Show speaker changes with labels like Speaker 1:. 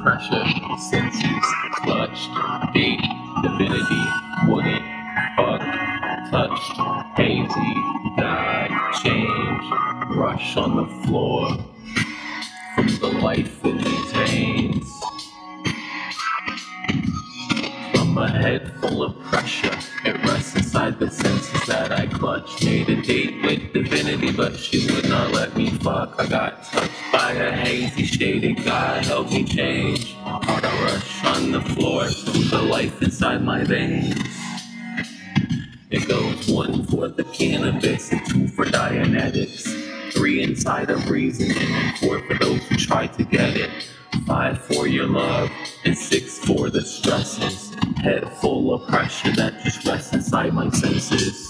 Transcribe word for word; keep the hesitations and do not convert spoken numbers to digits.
Speaker 1: pressure, senses clutched, date, divinity, wouldn't, fuck, touched, hazy, God, change, rush on the floor, from the life in these veins, from a head full of pressure, it rests inside the senses that I clutch. Made a date with divinity, but she would not let me fuck. I got touched by a hazy shaded God, help me change. Heart I rush on the floor, from the life inside my veins. It goes one for the cannabis and two for Dianetics, three inside of reason and four for those who try to get it, five for your love and six for the stresses, head full of pressure that just rests inside my senses.